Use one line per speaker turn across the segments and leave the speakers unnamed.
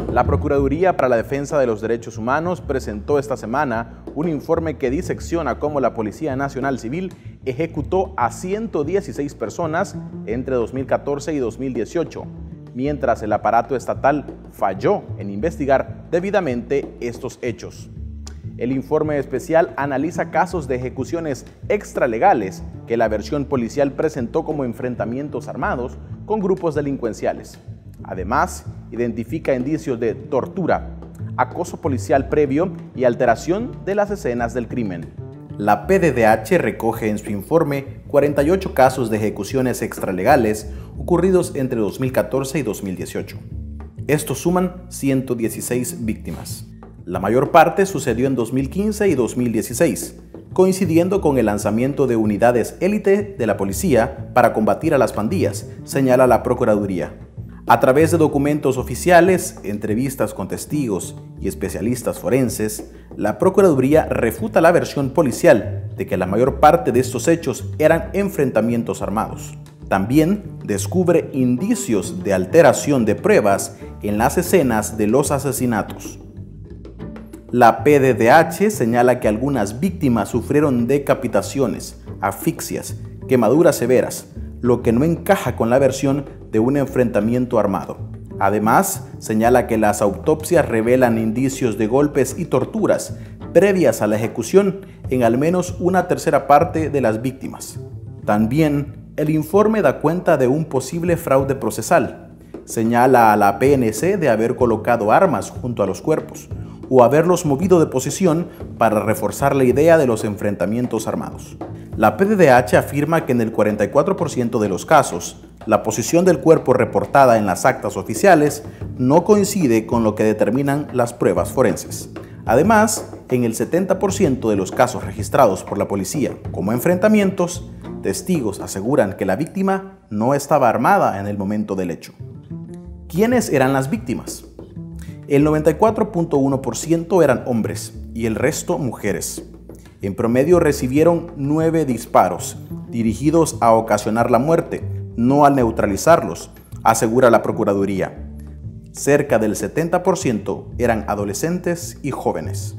La Procuraduría para la Defensa de los Derechos Humanos presentó esta semana un informe que disecciona cómo la Policía Nacional Civil ejecutó a 116 personas entre 2014 y 2018, mientras el aparato estatal falló en investigar debidamente estos hechos. El informe especial analiza casos de ejecuciones extralegales que la versión policial presentó como enfrentamientos armados con grupos delincuenciales. Además, identifica indicios de tortura, acoso policial previo y alteración de las escenas del crimen. La PDDH recoge en su informe 48 casos de ejecuciones extralegales ocurridos entre 2014 y 2018. Estos suman 116 víctimas. La mayor parte sucedió en 2015 y 2016, coincidiendo con el lanzamiento de unidades élite de la policía para combatir a las pandillas, señala la Procuraduría. A través de documentos oficiales, entrevistas con testigos y especialistas forenses, la Procuraduría refuta la versión policial de que la mayor parte de estos hechos eran enfrentamientos armados. También descubre indicios de alteración de pruebas en las escenas de los asesinatos. La PDDH señala que algunas víctimas sufrieron decapitaciones, asfixias, quemaduras severas, lo que no encaja con la versión de un enfrentamiento armado. Además, señala que las autopsias revelan indicios de golpes y torturas previas a la ejecución en al menos una tercera parte de las víctimas. También, el informe da cuenta de un posible fraude procesal. Señala a la PNC de haber colocado armas junto a los cuerpos o haberlos movido de posición para reforzar la idea de los enfrentamientos armados. La PDDH afirma que en el 44% de los casos, la posición del cuerpo reportada en las actas oficiales no coincide con lo que determinan las pruebas forenses. Además, en el 70% de los casos registrados por la policía como enfrentamientos, testigos aseguran que la víctima no estaba armada en el momento del hecho. ¿Quiénes eran las víctimas? El 94.1% eran hombres y el resto mujeres. En promedio recibieron 9 disparos, dirigidos a ocasionar la muerte, no a neutralizarlos, asegura la Procuraduría. Cerca del 70% eran adolescentes y jóvenes.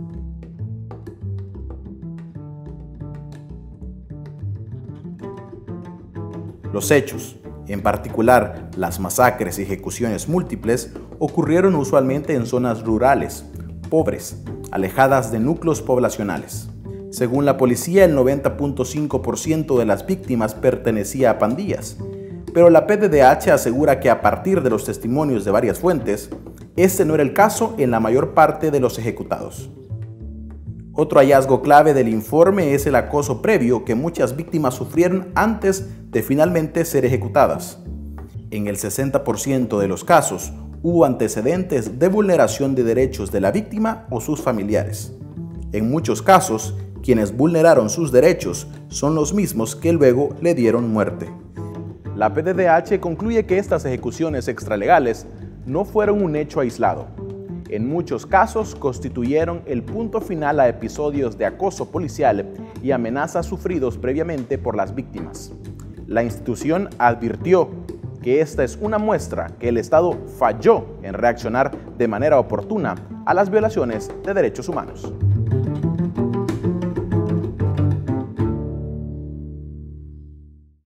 Los hechos, en particular las masacres y ejecuciones múltiples, ocurrieron usualmente en zonas rurales, pobres, alejadas de núcleos poblacionales. Según la policía, el 90.5% de las víctimas pertenecía a pandillas, pero la PDDH asegura que a partir de los testimonios de varias fuentes, este no era el caso en la mayor parte de los ejecutados. Otro hallazgo clave del informe es el acoso previo que muchas víctimas sufrieron antes de finalmente ser ejecutadas. En el 60% de los casos, hubo antecedentes de vulneración de derechos de la víctima o sus familiares. En muchos casos, quienes vulneraron sus derechos son los mismos que luego le dieron muerte. La PDDH concluye que estas ejecuciones extralegales no fueron un hecho aislado. En muchos casos constituyeron el punto final a episodios de acoso policial y amenazas sufridos previamente por las víctimas. La institución advirtió que esta es una muestra que el Estado falló en reaccionar de manera oportuna a las violaciones de derechos humanos.